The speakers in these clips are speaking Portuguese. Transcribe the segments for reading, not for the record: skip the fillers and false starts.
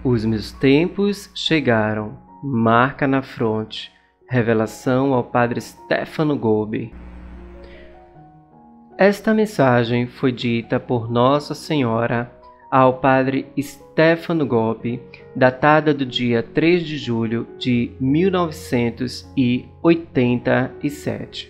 Os meus tempos chegaram, marca na fronte, revelação ao Padre Stefano Gobbi. Esta mensagem foi dita por Nossa Senhora ao Padre Stefano Gobbi, datada do dia 3 de julho de 1987.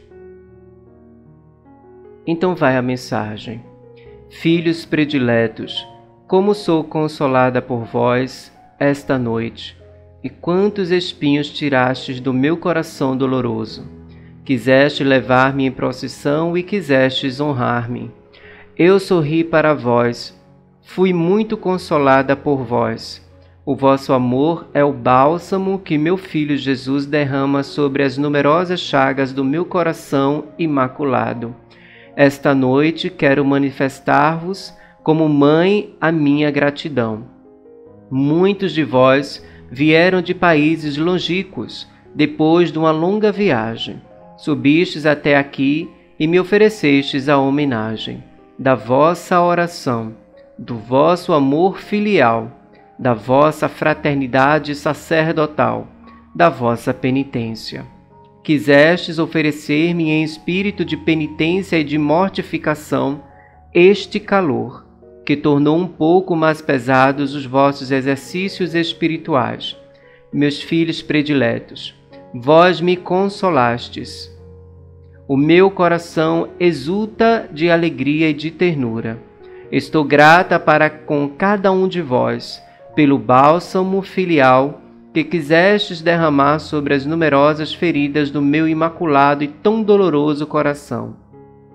Então vai a mensagem. Filhos prediletos, como sou consolada por vós esta noite, e quantos espinhos tirastes do meu coração doloroso. Quiseste levar-me em procissão e quisestes honrar-me. Eu sorri para vós, fui muito consolada por vós. O vosso amor é o bálsamo que meu Filho Jesus derrama sobre as numerosas chagas do meu coração imaculado. Esta noite quero manifestar-vos como mãe a minha gratidão. Muitos de vós vieram de países longínquos, depois de uma longa viagem. Subistes até aqui e me oferecestes a homenagem da vossa oração, do vosso amor filial, da vossa fraternidade sacerdotal, da vossa penitência. Quisestes oferecer-me em espírito de penitência e de mortificação este calor, que tornou um pouco mais pesados os vossos exercícios espirituais. Meus filhos prediletos, vós me consolastes. O meu coração exulta de alegria e de ternura. Estou grata para com cada um de vós, pelo bálsamo filial que quisestes derramar sobre as numerosas feridas do meu imaculado e tão doloroso coração.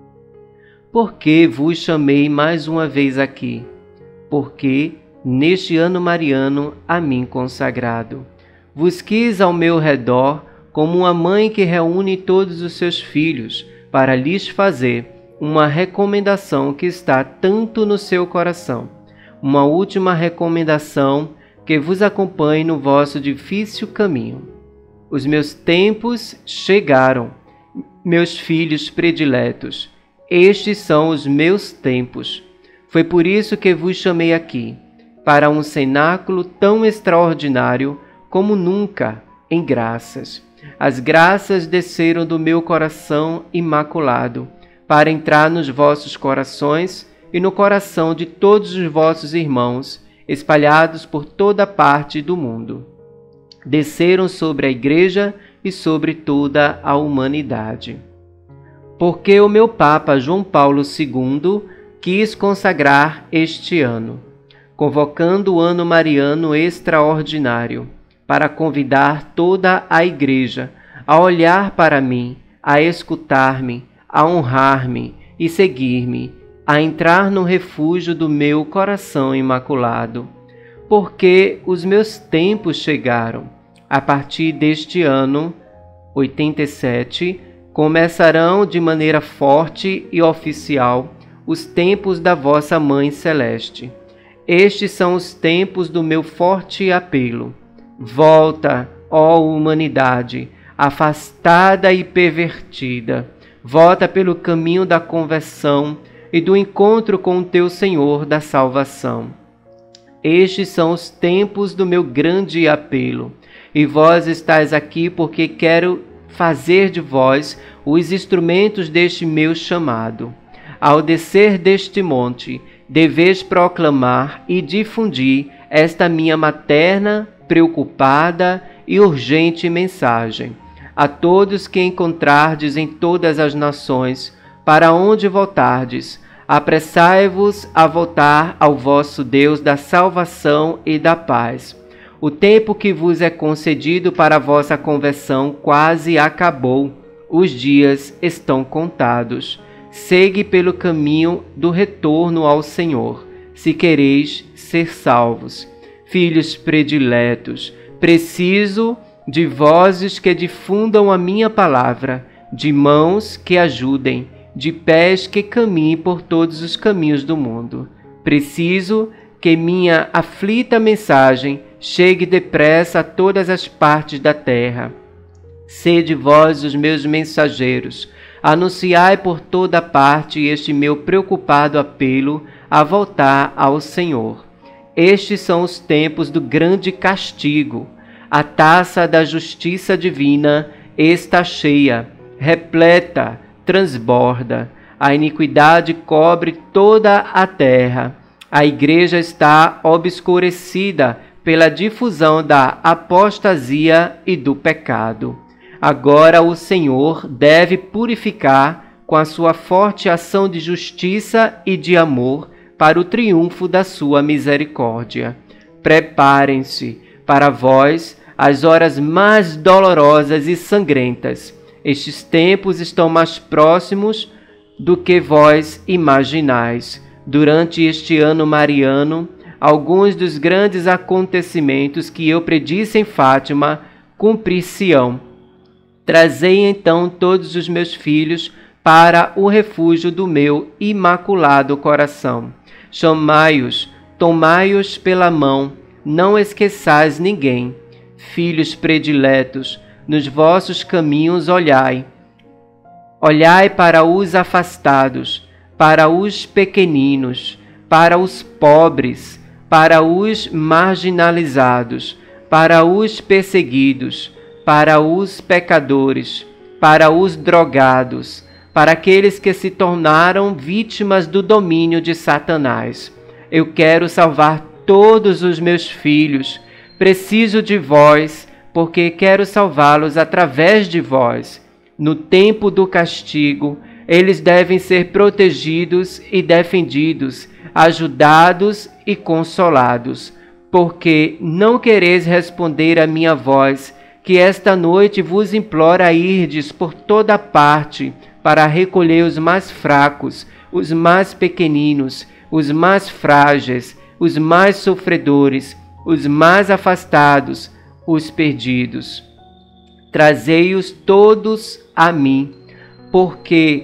Por que vos chamei mais uma vez aqui? Porque, neste ano mariano a mim consagrado, vos quis ao meu redor como uma mãe que reúne todos os seus filhos para lhes fazer uma recomendação que está tanto no seu coração, uma última recomendação que vos acompanhe no vosso difícil caminho. Os meus tempos chegaram, meus filhos prediletos. Estes são os meus tempos. Foi por isso que vos chamei aqui, para um cenáculo tão extraordinário como nunca, em graças. As graças desceram do meu coração imaculado, para entrar nos vossos corações e no coração de todos os vossos irmãos, espalhados por toda parte do mundo. Desceram sobre a Igreja e sobre toda a humanidade. Porque o meu Papa João Paulo II quis consagrar este ano, convocando o ano mariano extraordinário, para convidar toda a Igreja a olhar para mim, a escutar-me, a honrar-me e seguir-me, a entrar no refúgio do meu coração imaculado. Porque os meus tempos chegaram. A partir deste ano, 87, começarão de maneira forte e oficial os tempos da vossa Mãe Celeste. Estes são os tempos do meu forte apelo. Volta, ó humanidade, afastada e pervertida. Volta pelo caminho da conversão e do encontro com o teu Senhor da salvação. Estes são os tempos do meu grande apelo. E vós estáis aqui porque quero fazer de vós os instrumentos deste meu chamado. Ao descer deste monte, deveis proclamar e difundir esta minha materna, preocupada e urgente mensagem a todos que encontrardes em todas as nações, para onde voltardes. Apressai-vos a voltar ao vosso Deus da salvação e da paz. O tempo que vos é concedido para a vossa conversão quase acabou. Os dias estão contados. Segue pelo caminho do retorno ao Senhor, se quereis ser salvos. Filhos prediletos, preciso de vozes que difundam a minha palavra, de mãos que ajudem, de pés que caminhem por todos os caminhos do mundo. Preciso que minha aflita mensagem chegue depressa a todas as partes da terra. Sede vós os meus mensageiros, anunciai por toda parte este meu preocupado apelo a voltar ao Senhor. Estes são os tempos do grande castigo. A taça da justiça divina está cheia, repleta, transborda. A iniquidade cobre toda a terra. A igreja está obscurecida pela difusão da apostasia e do pecado. Agora o Senhor deve purificar com a sua forte ação de justiça e de amor para o triunfo da sua misericórdia. Preparem-se para vós as horas mais dolorosas e sangrentas. Estes tempos estão mais próximos do que vós imaginais. Durante este ano mariano, alguns dos grandes acontecimentos que eu predisse em Fátima cumprir-se-ão. Trazei então todos os meus filhos para o refúgio do meu imaculado coração. Chamai-os, tomai-os pela mão, não esqueçais ninguém. Filhos prediletos, nos vossos caminhos olhai. Olhai para os afastados, para os pequeninos, para os pobres, para os marginalizados, para os perseguidos, para os pecadores, para os drogados, para aqueles que se tornaram vítimas do domínio de Satanás. Eu quero salvar todos os meus filhos. Preciso de vós, porque quero salvá-los através de vós. No tempo do castigo, eles devem ser protegidos e defendidos, ajudados e consolados, porque não quereis responder à minha voz, que esta noite vos implora a irdes por toda parte para recolher os mais fracos, os mais pequeninos, os mais frágeis, os mais sofredores, os mais afastados, os perdidos. Trazei-os todos a mim, porque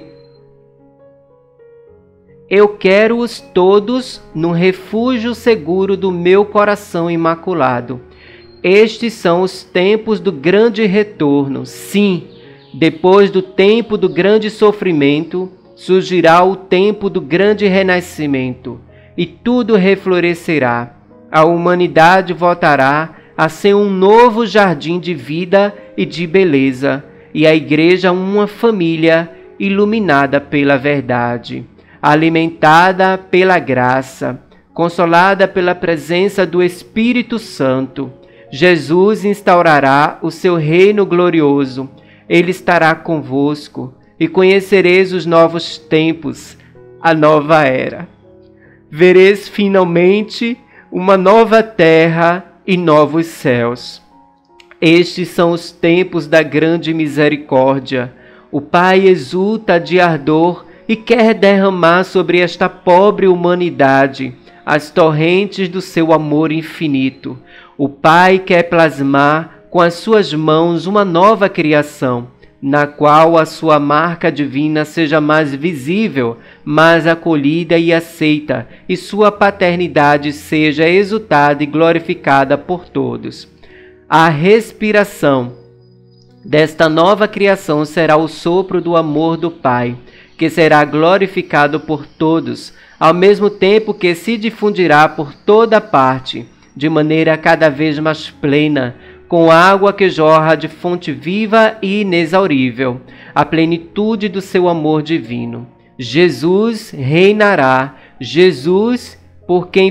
eu quero-os todos no refúgio seguro do meu coração imaculado. Estes são os tempos do grande retorno. Sim, depois do tempo do grande sofrimento, surgirá o tempo do grande renascimento, e tudo reflorescerá. A humanidade voltará a ser um novo jardim de vida e de beleza, e a Igreja uma família iluminada pela verdade, alimentada pela graça, consolada pela presença do Espírito Santo. Jesus instaurará o seu reino glorioso. Ele estará convosco e conhecereis os novos tempos, a nova era. Vereis finalmente uma nova terra e novos céus. Estes são os tempos da grande misericórdia. O Pai exulta de ardor e quer derramar sobre esta pobre humanidade as torrentes do seu amor infinito. O Pai quer plasmar com as suas mãos uma nova criação, na qual a sua marca divina seja mais visível, mais acolhida e aceita, e sua paternidade seja exultada e glorificada por todos. A respiração desta nova criação será o sopro do amor do Pai, que será glorificado por todos, ao mesmo tempo que se difundirá por toda parte, de maneira cada vez mais plena, com água que jorra de fonte viva e inexaurível, a plenitude do seu amor divino. Jesus reinará, Jesus por quem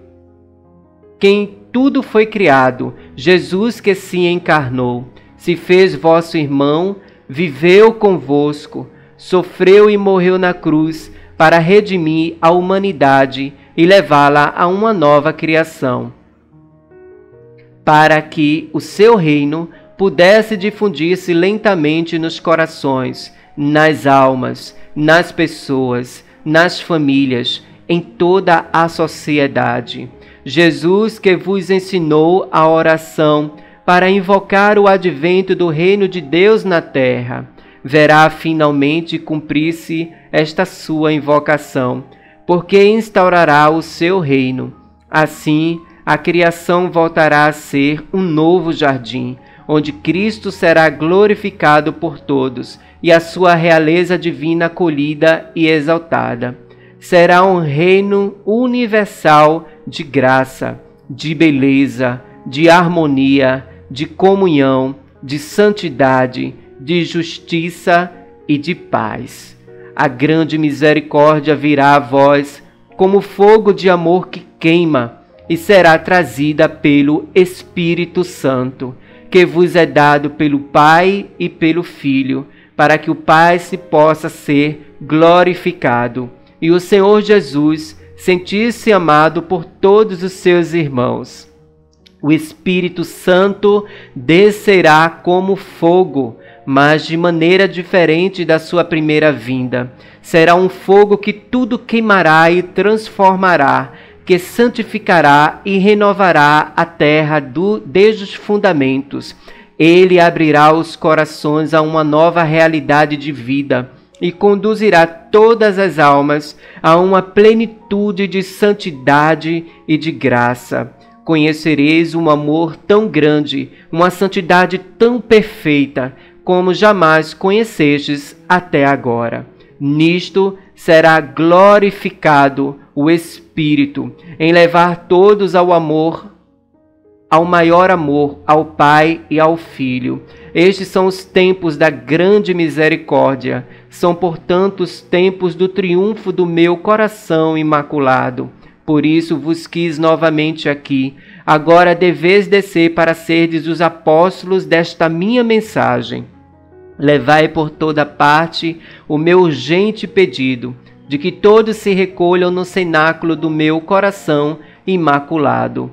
tudo foi criado, Jesus que se encarnou, se fez vosso irmão, viveu convosco, sofreu e morreu na cruz para redimir a humanidade e levá-la a uma nova criação, para que o seu reino pudesse difundir-se lentamente nos corações, nas almas, nas pessoas, nas famílias, em toda a sociedade. Jesus, que vos ensinou a oração para invocar o advento do reino de Deus na terra, verá finalmente cumprir-se esta sua invocação, porque instaurará o seu reino. Assim, a criação voltará a ser um novo jardim, onde Cristo será glorificado por todos e a sua realeza divina acolhida e exaltada. Será um reino universal de graça, de beleza, de harmonia, de comunhão, de santidade, de justiça e de paz. A grande misericórdia virá a vós como fogo de amor que queima e será trazida pelo Espírito Santo, que vos é dado pelo Pai e pelo Filho, para que o Pai se possa ser glorificado e o Senhor Jesus sentir-se amado por todos os seus irmãos. O Espírito Santo descerá como fogo, mas de maneira diferente da sua primeira vinda. Será um fogo que tudo queimará e transformará, que santificará e renovará a terra desde os fundamentos. Ele abrirá os corações a uma nova realidade de vida e conduzirá todas as almas a uma plenitude de santidade e de graça. Conhecereis um amor tão grande, uma santidade tão perfeita, como jamais conhecestes até agora. Nisto será glorificado o Espírito, em levar todos ao amor, ao maior amor, ao Pai e ao Filho. Estes são os tempos da grande misericórdia. São, portanto, os tempos do triunfo do meu coração imaculado. Por isso vos quis novamente aqui. Agora deveis descer para serdes os apóstolos desta minha mensagem. Levai por toda parte o meu urgente pedido, de que todos se recolham no cenáculo do meu coração imaculado,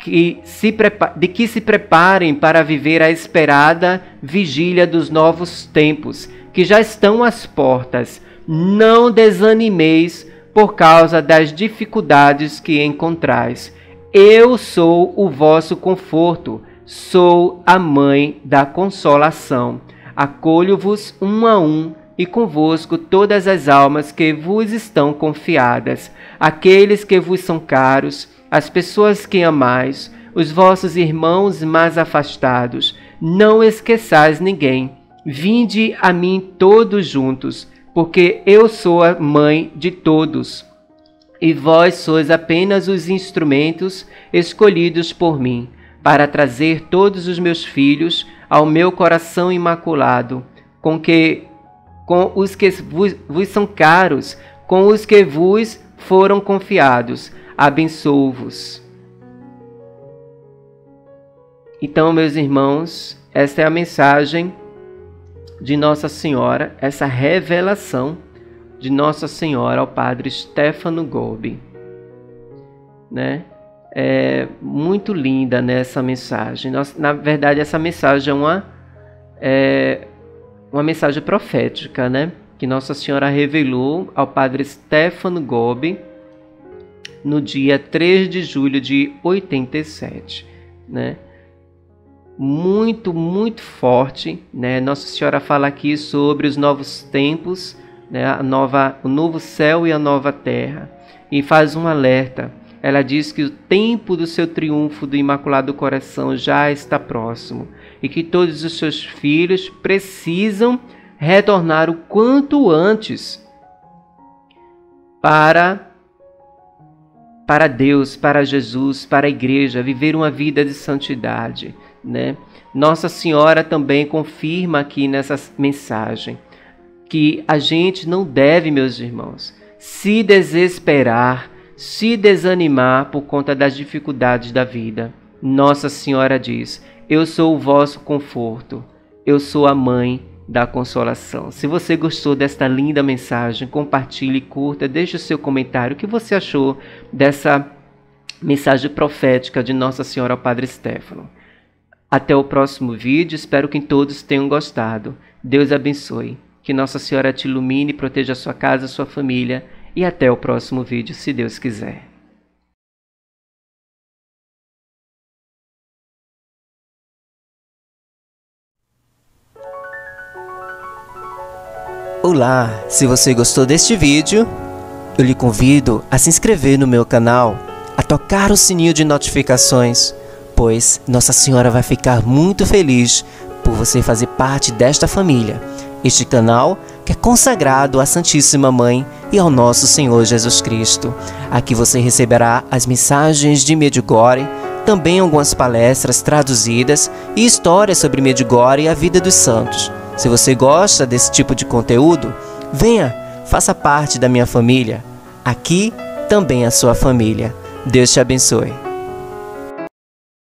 de que se preparem para viver a esperada vigília dos novos tempos, que já estão às portas. Não desanimeis por causa das dificuldades que encontrais. Eu sou o vosso conforto, sou a mãe da consolação. Acolho-vos um a um e convosco todas as almas que vos estão confiadas, aqueles que vos são caros, as pessoas que amais, os vossos irmãos mais afastados. Não esqueçais ninguém. Vinde a mim todos juntos, porque eu sou a mãe de todos, e vós sois apenas os instrumentos escolhidos por mim, para trazer todos os meus filhos ao meu coração imaculado, com os que vos são caros, com os que vos foram confiados. Abençoo-vos. Então, meus irmãos, esta é a mensagem de Nossa Senhora, essa revelação de Nossa Senhora ao Padre Stefano Gobbi, né? É muito linda, né, essa mensagem. Na verdade, essa mensagem é uma mensagem profética, né, que Nossa Senhora revelou ao Padre Stefano Gobbi no dia 3 de julho de 87, né? Muito, muito forte, né? Nossa Senhora fala aqui sobre os novos tempos, né? O novo céu e a nova terra, e faz um alerta. Ela diz que o tempo do seu triunfo do Imaculado Coração já está próximo e que todos os seus filhos precisam retornar o quanto antes para Deus, para Jesus, para a Igreja, viver uma vida de santidade, né? Nossa Senhora também confirma aqui nessa mensagem que a gente não deve, meus irmãos, se desesperar, se desanimar por conta das dificuldades da vida. Nossa Senhora diz: eu sou o vosso conforto, eu sou a mãe da consolação. Se você gostou desta linda mensagem, compartilhe, curta, deixe o seu comentário. O que você achou dessa mensagem profética de Nossa Senhora ao Padre Stefano? Até o próximo vídeo, espero que todos tenham gostado. Deus abençoe, que Nossa Senhora te ilumine, proteja a sua casa, a sua família, e até o próximo vídeo, se Deus quiser. Olá, se você gostou deste vídeo, eu lhe convido a se inscrever no meu canal, a tocar o sininho de notificações, pois Nossa Senhora vai ficar muito feliz por você fazer parte desta família. Este canal que é consagrado à Santíssima Mãe e ao nosso Senhor Jesus Cristo. Aqui você receberá as mensagens de Medjugorje, também algumas palestras traduzidas e histórias sobre Medjugorje e a vida dos santos. Se você gosta desse tipo de conteúdo, venha, faça parte da minha família. Aqui também a sua família. Deus te abençoe.